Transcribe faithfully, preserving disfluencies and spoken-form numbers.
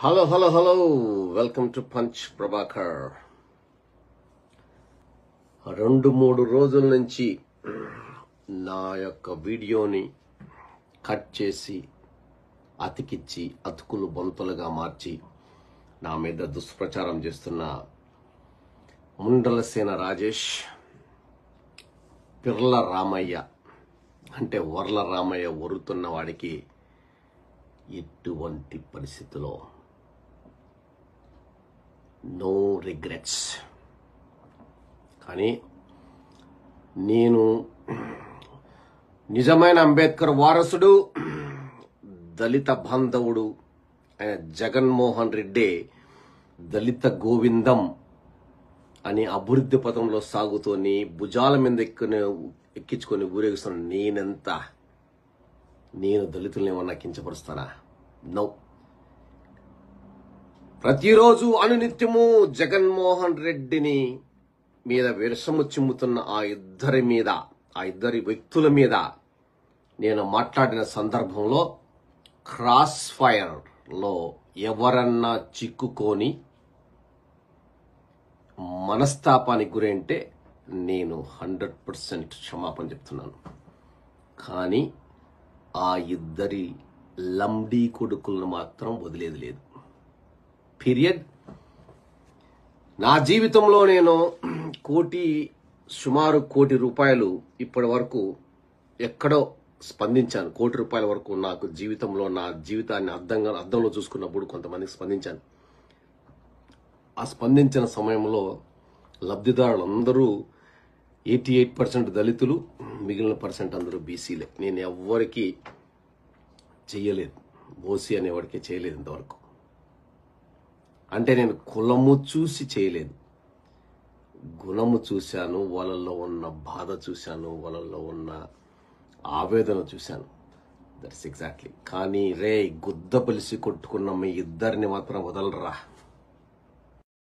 Hello hello hello welcome to punch Prabhakar. రెండు మూడు రోజుల నుంచి నా యొక్క వీడియోని కట్ చేసి అతికిచ్చి అతుకులు బొంతలుగా మార్చి నా మీద దుష్ప్రచారం చేస్తున్న ముండలసేన రాజేష్, పిర్ల రామయ్య అంటే వర్ల రామయ్య ఒరుతున్న వాడికి ఎటువంటి పరిస్థితిలో నో రిగ్రెట్స్. కానీ నేను నిజమైన అంబేద్కర్ వారసుడు, దళిత బాంధవుడు ఆయన జగన్మోహన్ రెడ్డి దళిత గోవిందం అని అభివృద్ధి పథంలో సాగుతూని భుజాల మీద ఎక్కుని ఎక్కించుకొని ఊరేగిస్తున్న నేనెంత నేను దళితుల్ని ఏమన్నా కించపరుస్తానా? నో. ప్రతిరోజు అనునిత్యము జగన్మోహన్ రెడ్డిని మీద విషము చిమ్ముతున్న ఆ ఇద్దరి మీద ఆ ఇద్దరి వ్యక్తుల మీద నేను మాట్లాడిన సందర్భంలో క్రాస్ ఫైర్ లో ఎవరన్నా చిక్కుకొని మనస్తాపానికి గురైంటే నేను హండ్రెడ్ పర్సెంట్ క్షమాపణ చెప్తున్నాను. కానీ ఆ ఇద్దరి లంబడీ కొడుకులను మాత్రం వదిలేది లేదు. పీరియడ్. నా జీవితంలో నేను కోటి సుమారు కోటి రూపాయలు ఇప్పటి వరకు ఎక్కడో స్పందించాను. కోటి రూపాయల వరకు నాకు జీవితంలో నా జీవితాన్ని అర్థంగా అర్థంలో చూసుకున్నప్పుడు కొంతమందికి స్పందించాను. ఆ స్పందించిన సమయంలో లబ్ధిదారులు అందరూ ఎయిటీ ఎయిట్ పర్సెంట్ దళితులు, మిగిలిన పర్సెంట్ అందరూ బీసీలే. నేను ఎవ్వరికి చెయ్యలేదు, ఓసీ అనేవాడికి చేయలేదు ఇంతవరకు. అంటే నేను కులము చూసి చేయలేదు, గుణము చూశాను, వాళ్ళల్లో ఉన్న బాధ చూశాను, వాళ్ళల్లో ఉన్న ఆవేదన చూశాను. That's exactly. కానీ రే గుద్ద పలిసి కొట్టుకున్న మీ ఇద్దరిని మాత్రం వదలరా.